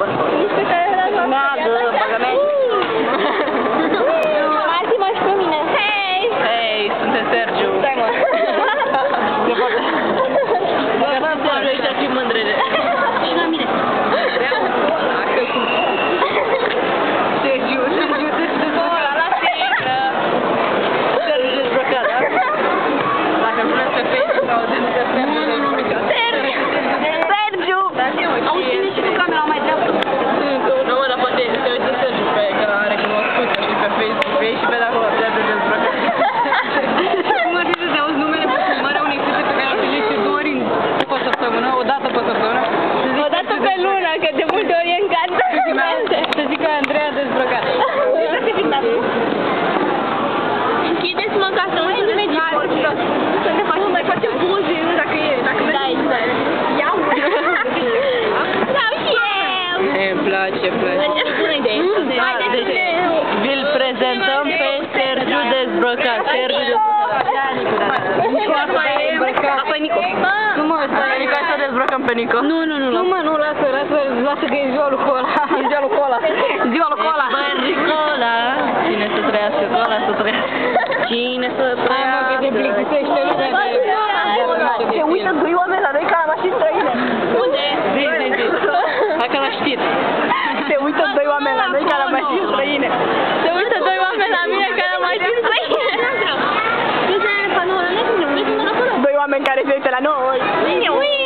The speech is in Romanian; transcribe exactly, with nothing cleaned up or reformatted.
Niște care era la Meagă, băgămești. Mati, mă și pe mine. Hei! Hei, suntem Sergiu. Stai, mă. Bă, bă, bă, ăștia fi mândrele. Și la mine. Sergiu, Sergiu, dezbrăcat. La sticlă. Sergiu dezbrăcat, da? Dacă îmi puneți pe Facebook, auziți că Sergiu dezbrăcat. Sergiu! Sergiu! Auzi, ține și cu camera mai dreaptă. Nu, mă, dar poate se uită Sergiu pe că l-a recunoscut, știi, pe Facebook, pe ei și pe de acolo, Sergiu dezbrăcat. Mă zice de auzi numele pe filmarea unei fete pe care o întâlnește două ori pe săptămână, o dată pe săptămână. O dată pe lună, că de multe ori e în gata. Să zic că Andreea dezbrăcat. Închideți-mă ca să nu se mergi. Să ne facem, mai facem poze, nu dacă e, dacă vrei. Da, iau. Iau și eu. Îmi place, îmi place. Bună idee. Deci, vi-l prezentăm pe Sergiu dezbrăcat. Sergiu dezbrăcat. Asta e Asta e Nico. Nu mă, ăsta e Nico, hai să dezbrăcăm pe Nico. Nu, nu, nu, nu mă, nu, lasă, lasă, lasă că e ziua lui Cola. E ziua lui Cola. Ziua lui Cola. Băi, Cola. Cine să trăiască, Cola să trăiască. Cine să Hai mă, că te plictisește lumea de... Se uită doi oameni la noi ca la mașini străine. Unde? Zi, zi, zi. Hai că la știri. Se uită doi oameni la noi ca la mașini străine. Se uită doi oameni la mine ca la mașini străine. Doi oameni care se uită la noi.